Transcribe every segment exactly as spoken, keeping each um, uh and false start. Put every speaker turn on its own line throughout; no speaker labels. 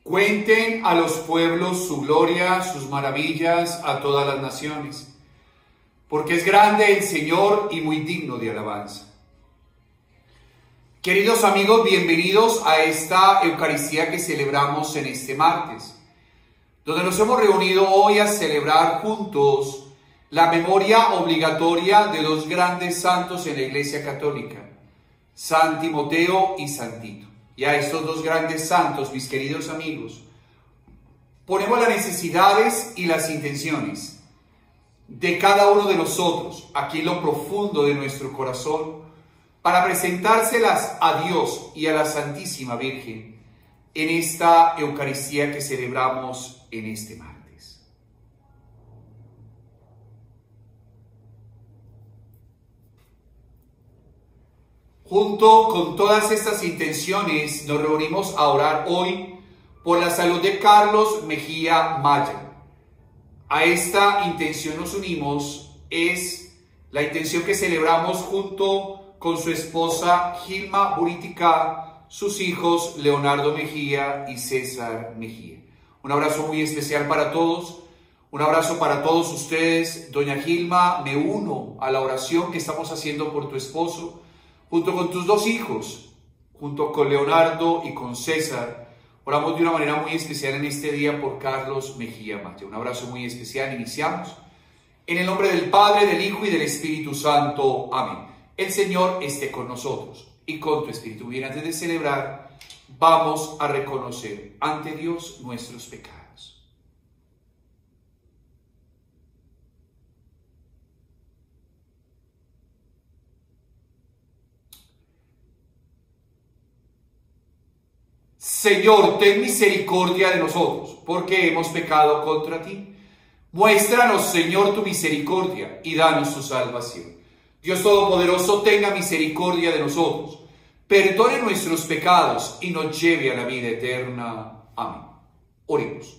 Cuenten a los pueblos su gloria, sus maravillas a todas las naciones, porque es grande el Señor y muy digno de alabanza. Queridos amigos, bienvenidos a esta Eucaristía que celebramos en este martes, donde nos hemos reunido hoy a celebrar juntos la memoria obligatoria de dos grandes santos en la Iglesia Católica, San Timoteo y San Tito. Y a estos dos grandes santos, mis queridos amigos, ponemos las necesidades y las intenciones de cada uno de nosotros, aquí en lo profundo de nuestro corazón, para presentárselas a Dios y a la Santísima Virgen en esta Eucaristía que celebramos en este martes. Junto con todas estas intenciones nos reunimos a orar hoy por la salud de Carlos Mejía Maya. A esta intención nos unimos, es la intención que celebramos junto con su esposa Gilma Buritica, sus hijos Leonardo Mejía y César Mejía. Un abrazo muy especial para todos, un abrazo para todos ustedes. Doña Gilma, me uno a la oración que estamos haciendo por tu esposo, junto con tus dos hijos, junto con Leonardo y con César. Oramos de una manera muy especial en este día por Carlos Mejía Maya. Un abrazo muy especial. Iniciamos. En el nombre del Padre, del Hijo y del Espíritu Santo. Amén. El Señor esté con nosotros y con tu espíritu. Bien, antes de celebrar, vamos a reconocer ante Dios nuestros pecados. Señor, ten misericordia de nosotros, porque hemos pecado contra ti. Muéstranos, Señor, tu misericordia y danos tu salvación. Dios Todopoderoso, tenga misericordia de nosotros, perdone nuestros pecados y nos lleve a la vida eterna. Amén. Oremos.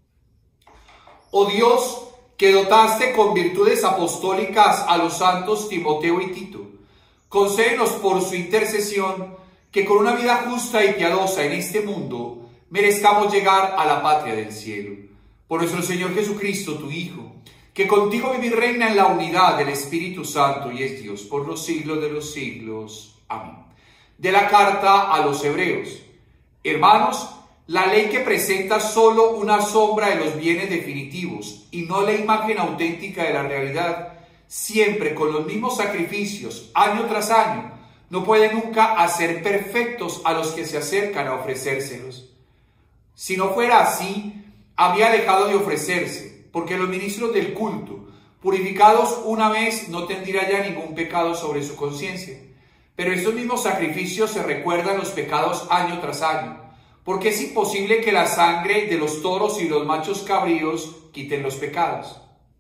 Oh Dios, que dotaste con virtudes apostólicas a los santos Timoteo y Tito, concédenos por su intercesión que con una vida justa y piadosa en este mundo merezcamos llegar a la patria del cielo. Por nuestro Señor Jesucristo, tu Hijo, que contigo vive y reina en la unidad del Espíritu Santo y es Dios por los siglos de los siglos. Amén. De la carta a los Hebreos. Hermanos, la ley que presenta solo una sombra de los bienes definitivos y no la imagen auténtica de la realidad, siempre con los mismos sacrificios, año tras año, no puede nunca hacer perfectos a los que se acercan a ofrecérselos. Si no fuera así, había dejado de ofrecerse, porque los ministros del culto, purificados una vez, no tendrían ya ningún pecado sobre su conciencia. Pero estos mismos sacrificios se recuerdan los pecados año tras año, porque es imposible que la sangre de los toros y los machos cabríos quiten los pecados.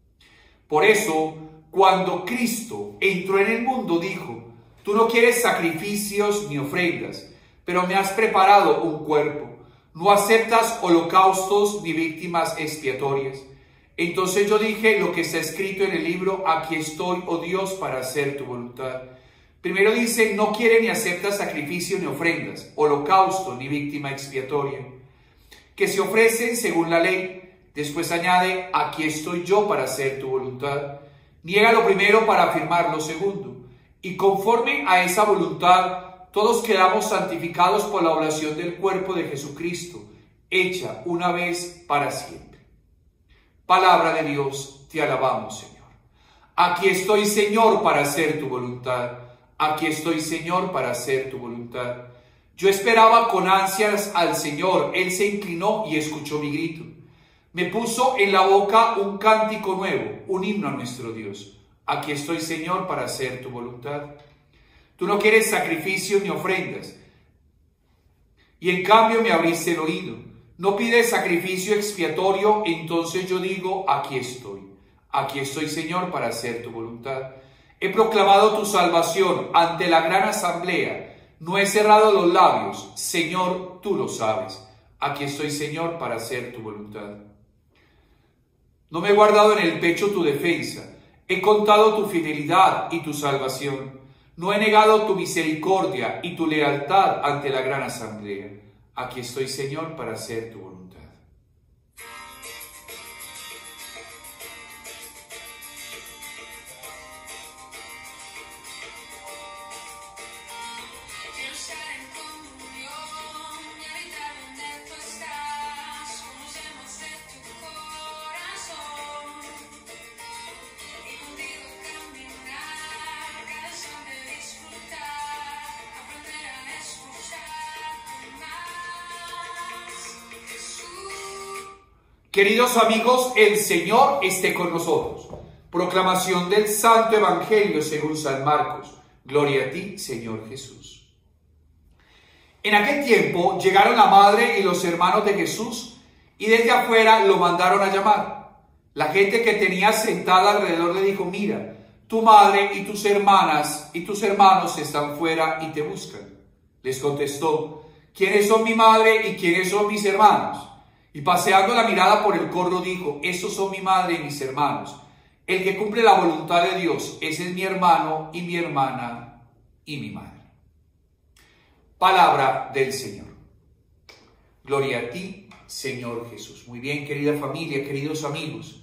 Por eso, cuando Cristo entró en el mundo, dijo: tú no quieres sacrificios ni ofrendas, pero me has preparado un cuerpo. No aceptas holocaustos ni víctimas expiatorias. Entonces yo dije lo que está escrito en el libro: aquí estoy, oh Dios, para hacer tu voluntad. Primero dice: no quiere ni acepta sacrificio ni ofrendas, holocausto ni víctima expiatoria, que se ofrecen según la ley. Después añade: aquí estoy yo para hacer tu voluntad. Niega lo primero para afirmar lo segundo. Y conforme a esa voluntad, todos quedamos santificados por la oblación del cuerpo de Jesucristo, hecha una vez para siempre. Palabra de Dios, te alabamos, Señor. Aquí estoy, Señor, para hacer tu voluntad. Aquí estoy, Señor, para hacer tu voluntad. Yo esperaba con ansias al Señor. Él se inclinó y escuchó mi grito. Me puso en la boca un cántico nuevo, un himno a nuestro Dios. Aquí estoy, Señor, para hacer tu voluntad. Tú no quieres sacrificios ni ofrendas, y en cambio me abriste el oído. No pides sacrificio expiatorio, entonces yo digo: aquí estoy. Aquí estoy, Señor, para hacer tu voluntad. He proclamado tu salvación ante la gran asamblea. No he cerrado los labios. Señor, tú lo sabes. Aquí estoy, Señor, para hacer tu voluntad. No me he guardado en el pecho tu defensa. He contado tu fidelidad y tu salvación. No he negado tu misericordia y tu lealtad ante la gran asamblea. Aquí estoy, Señor, para hacer tu voluntad. Queridos amigos, el Señor esté con nosotros. Proclamación del Santo Evangelio según San Marcos. Gloria a ti, Señor Jesús. En aquel tiempo llegaron la madre y los hermanos de Jesús y desde afuera lo mandaron a llamar. La gente que tenía sentada alrededor le dijo: mira, tu madre y tus hermanas y tus hermanos están fuera y te buscan. Les contestó: ¿quiénes son mi madre y quiénes son mis hermanos? Y paseando la mirada por el corro dijo: esos son mi madre y mis hermanos. El que cumple la voluntad de Dios, ese es mi hermano y mi hermana y mi madre. Palabra del Señor. Gloria a ti, Señor Jesús. Muy bien, querida familia, queridos amigos.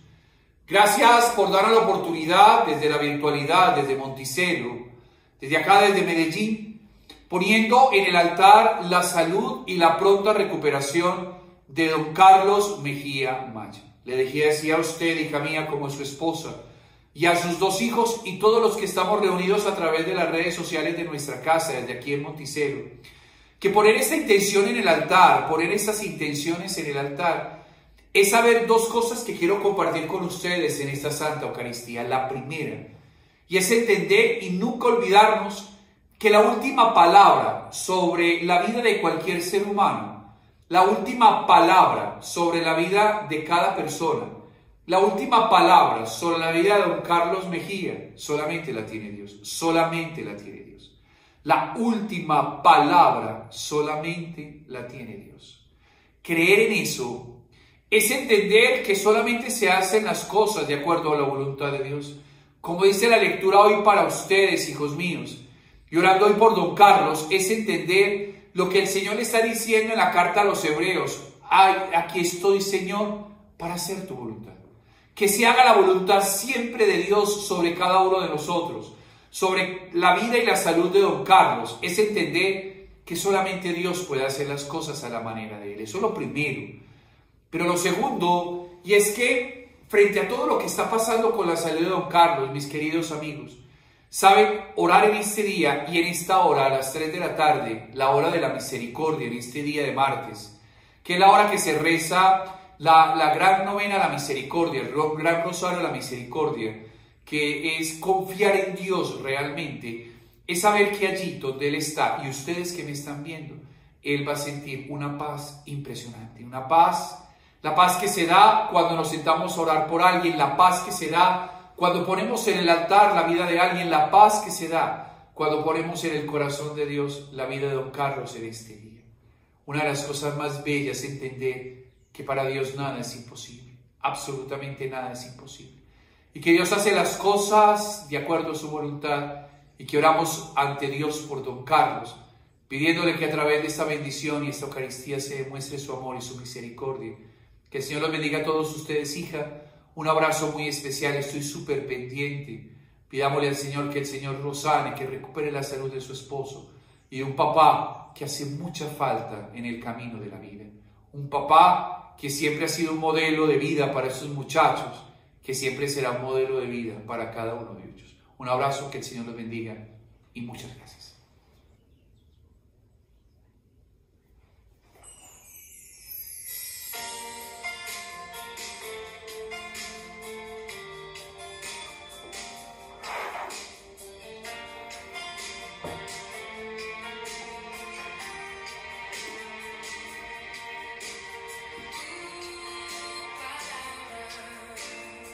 Gracias por darnos la oportunidad desde la virtualidad, desde Monticello, desde acá, desde Medellín, poniendo en el altar la salud y la pronta recuperación de don Carlos Mejía Maya. Le dejé así a usted, hija mía, como su esposa, y a sus dos hijos y todos los que estamos reunidos a través de las redes sociales de nuestra casa, desde aquí en Monticello, que poner esta intención en el altar, poner estas intenciones en el altar, es saber dos cosas que quiero compartir con ustedes en esta Santa Eucaristía. La primera, y es entender y nunca olvidarnos que la última palabra sobre la vida de cualquier ser humano, la última palabra sobre la vida de cada persona, la última palabra sobre la vida de don Carlos Mejía, solamente la tiene Dios, solamente la tiene Dios. La última palabra solamente la tiene Dios. Creer en eso es entender que solamente se hacen las cosas de acuerdo a la voluntad de Dios. Como dice la lectura hoy para ustedes, hijos míos, y orando hoy por don Carlos, es entender lo que el Señor le está diciendo en la carta a los hebreos. Ay, aquí estoy, Señor, para hacer tu voluntad. Que se haga la voluntad siempre de Dios sobre cada uno de nosotros, sobre la vida y la salud de don Carlos. Es entender que solamente Dios puede hacer las cosas a la manera de Él. Eso es lo primero. Pero lo segundo, y es que frente a todo lo que está pasando con la salud de don Carlos, mis queridos amigos, saben, orar en este día y en esta hora a las tres de la tarde, la hora de la misericordia, en este día de martes, que es la hora que se reza la, la gran novena a la misericordia, el gran rosario a la misericordia, que es confiar en Dios realmente, es saber que allí donde Él está, y ustedes que me están viendo, Él va a sentir una paz impresionante, una paz, la paz que se da cuando nos sentamos a orar por alguien, la paz que se da cuando ponemos en el altar la vida de alguien, la paz que se da cuando ponemos en el corazón de Dios la vida de don Carlos en este día. Una de las cosas más bellas es entender que para Dios nada es imposible, absolutamente nada es imposible. Y que Dios hace las cosas de acuerdo a su voluntad y que oramos ante Dios por don Carlos, pidiéndole que a través de esta bendición y esta Eucaristía se demuestre su amor y su misericordia. Que el Señor los bendiga a todos ustedes, hija. Un abrazo muy especial, estoy súper pendiente. Pidámosle al Señor que el Señor lo sane, que recupere la salud de su esposo y de un papá que hace mucha falta en el camino de la vida. Un papá que siempre ha sido un modelo de vida para esos muchachos, que siempre será un modelo de vida para cada uno de ellos. Un abrazo, que el Señor los bendiga y muchas gracias.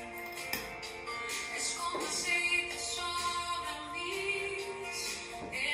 Como aceite sobre mis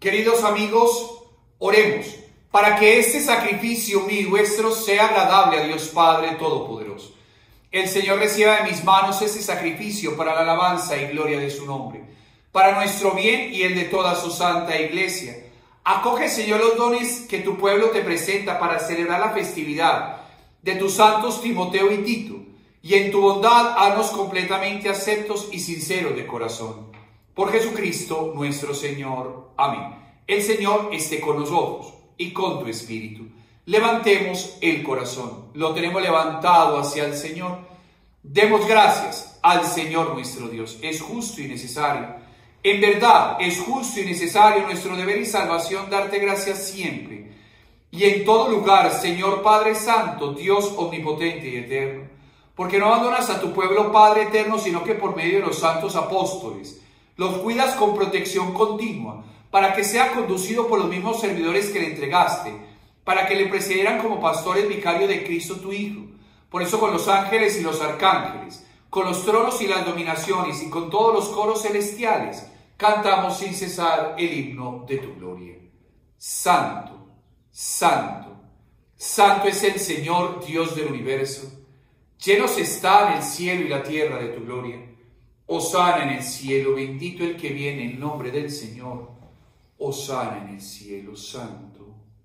Queridos amigos, oremos para que este sacrificio mío y vuestro sea agradable a Dios Padre Todopoderoso. El Señor reciba de mis manos este sacrificio para la alabanza y gloria de su nombre, para nuestro bien y el de toda su santa iglesia. Acoge, Señor, los dones que tu pueblo te presenta para celebrar la festividad de tus santos Timoteo y Tito, y en tu bondad haznos completamente aceptos y sinceros de corazón. Por Jesucristo nuestro Señor. Amén. El Señor esté con nosotros y con tu espíritu. Levantemos el corazón. Lo tenemos levantado hacia el Señor. Demos gracias al Señor nuestro Dios. Es justo y necesario. En verdad, es justo y necesario nuestro deber y salvación darte gracias siempre y en todo lugar, Señor Padre Santo, Dios omnipotente y eterno, porque no abandonas a tu pueblo, Padre eterno, sino que por medio de los santos apóstoles los cuidas con protección continua, para que sea conducido por los mismos servidores que le entregaste, para que le precedieran como pastores vicarios de Cristo tu Hijo. Por eso con los ángeles y los arcángeles, con los tronos y las dominaciones y con todos los coros celestiales, cantamos sin cesar el himno de tu gloria. Santo, santo, santo es el Señor Dios del universo. Llenos están el cielo y la tierra de tu gloria. Hosana en el cielo, bendito el que viene en nombre del Señor. Hosana en el cielo, santo.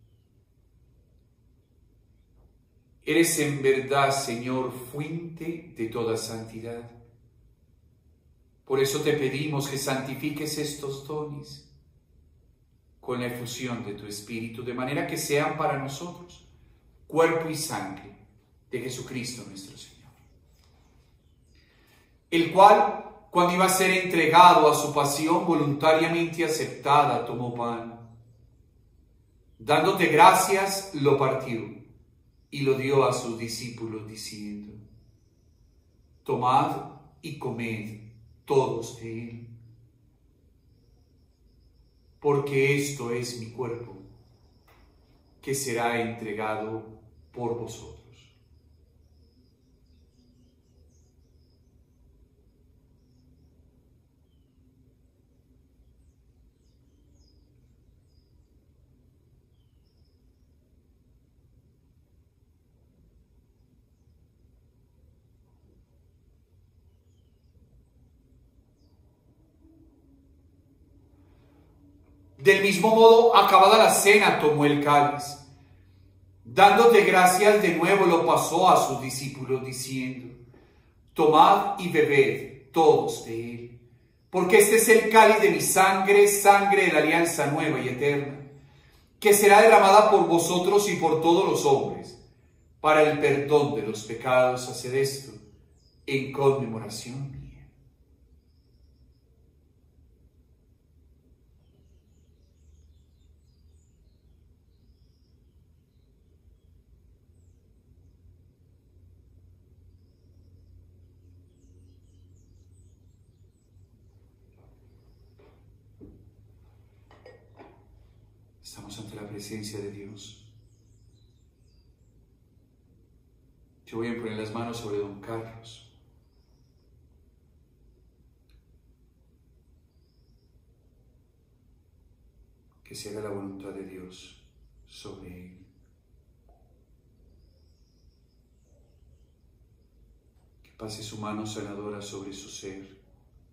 Eres en verdad, Señor, fuente de toda santidad. Por eso te pedimos que santifiques estos dones con la efusión de tu Espíritu, de manera que sean para nosotros cuerpo y sangre de Jesucristo nuestro Señor, el cual, cuando iba a ser entregado a su pasión voluntariamente aceptada, tomó pan. Dándote gracias, lo partió y lo dio a sus discípulos, diciendo: tomad y comed todos de él, porque esto es mi cuerpo, que será entregado por vosotros. Del mismo modo, acabada la cena, tomó el cáliz. Dándote gracias de nuevo, lo pasó a sus discípulos, diciendo: tomad y bebed todos de él, porque este es el cáliz de mi sangre, sangre de la alianza nueva y eterna, que será derramada por vosotros y por todos los hombres, para el perdón de los pecados. Haced esto en conmemoración mía. Estamos ante la presencia de Dios. Yo voy a poner las manos sobre don Carlos. Que se haga la voluntad de Dios sobre él. Que pase su mano sanadora sobre su ser.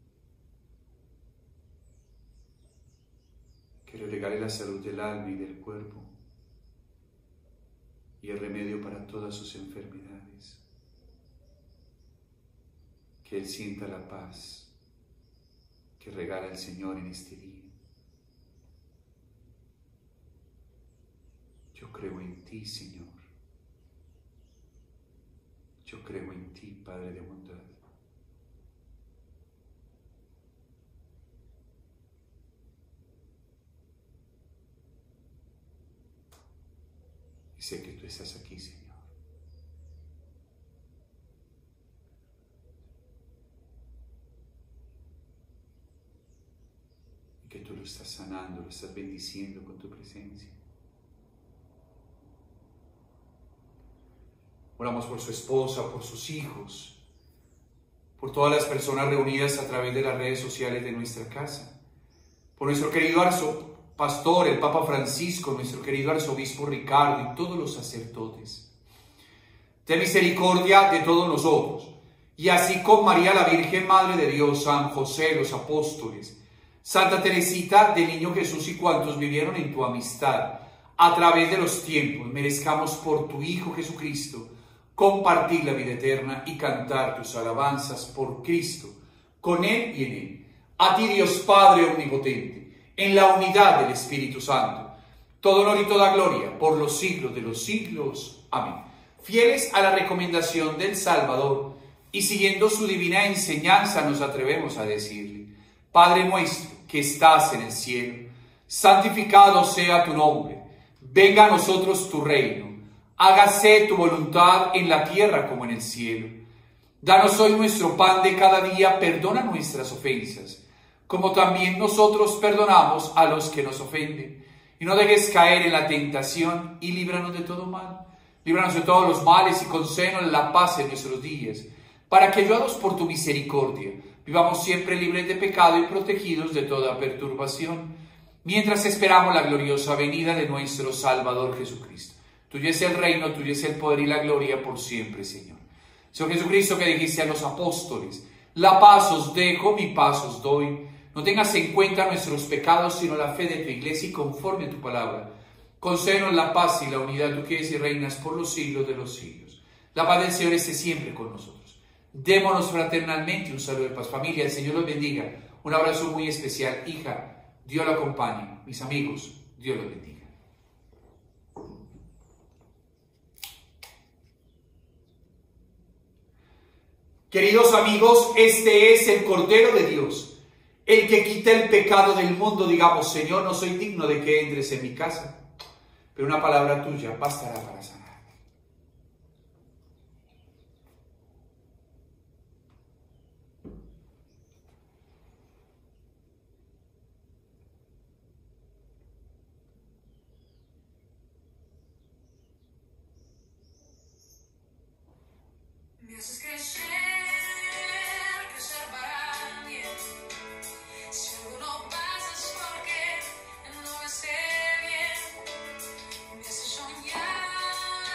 Que le regale la salud del alma y del cuerpo y el remedio para todas sus enfermedades. Que él sienta la paz que regala el Señor en este día. Yo creo en ti, Señor. Yo creo en ti, Padre de bondad. Y sé que tú estás aquí, Señor. Y que tú lo estás sanando, lo estás bendiciendo con tu presencia. Oramos por su esposa, por sus hijos, por todas las personas reunidas a través de las redes sociales de nuestra casa, por nuestro querido pastor, el Papa Francisco, nuestro querido arzobispo Ricardo y todos los sacerdotes. Ten misericordia de todos nosotros, y así con María la Virgen, Madre de Dios, San José, los apóstoles, Santa Teresita del Niño Jesús y cuantos vivieron en tu amistad, a través de los tiempos, merezcamos por tu Hijo Jesucristo compartir la vida eterna y cantar tus alabanzas por Cristo, con Él y en Él. A ti, Dios Padre omnipotente, en la unidad del Espíritu Santo, todo honor y toda gloria por los siglos de los siglos. Amén. Fieles a la recomendación del Salvador y siguiendo su divina enseñanza, nos atrevemos a decirle: Padre nuestro que estás en el cielo, santificado sea tu nombre, venga a nosotros tu reino, hágase tu voluntad en la tierra como en el cielo. Danos hoy nuestro pan de cada día, perdona nuestras ofensas, como también nosotros perdonamos a los que nos ofenden. Y no dejes caer en la tentación y líbranos de todo mal. Líbranos de todos los males y concédenos la paz en nuestros días, para que, ayudados por tu misericordia, vivamos siempre libres de pecado y protegidos de toda perturbación, mientras esperamos la gloriosa venida de nuestro Salvador Jesucristo. Tuyo es el reino, tuyo es el poder y la gloria por siempre, Señor. Señor Jesucristo, que dijiste a los apóstoles: la paz os dejo, mi paz os doy. No tengas en cuenta nuestros pecados, sino la fe de tu iglesia, y conforme a tu palabra, concédenos la paz y la unidad, tú que eres y reinas por los siglos de los siglos. La paz del Señor esté siempre con nosotros. Démonos fraternalmente un saludo de paz. Familia, el Señor los bendiga. Un abrazo muy especial. Hija, Dios la acompañe. Mis amigos, Dios los bendiga. Queridos amigos, este es el Cordero de Dios, el que quita el pecado del mundo. Digamos: Señor, no soy digno de que entres en mi casa, pero una palabra tuya bastará para sanar.
Me haces crecer, crecer para bien. Si algo no pasa es porque no me sé bien. Me haces soñar.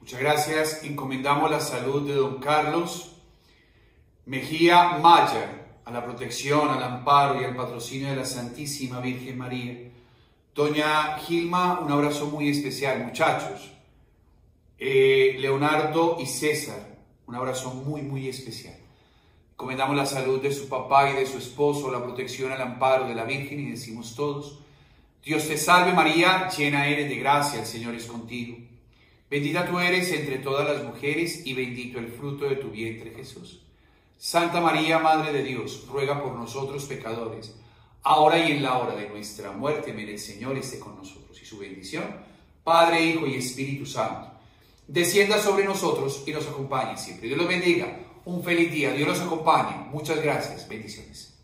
Muchas gracias. Encomendamos la salud de don Carlos Mejía Maya a la protección, al amparo y al patrocinio de la Santísima Virgen María. Doña Gilma, un abrazo muy especial, muchachos. Eh, Leonardo y César, un abrazo muy, muy especial. Encomendamos la salud de su papá y de su esposo, la protección, al amparo de la Virgen y decimos todos: Dios te salve María, llena eres de gracia, el Señor es contigo. Bendita tú eres entre todas las mujeres y bendito el fruto de tu vientre, Jesús. Santa María, Madre de Dios, ruega por nosotros pecadores, ahora y en la hora de nuestra muerte. Amén. El Señor esté con nosotros y su bendición, Padre, Hijo y Espíritu Santo, descienda sobre nosotros y nos acompañe siempre. Dios los bendiga. Un feliz día. Dios los acompañe. Muchas gracias. Bendiciones.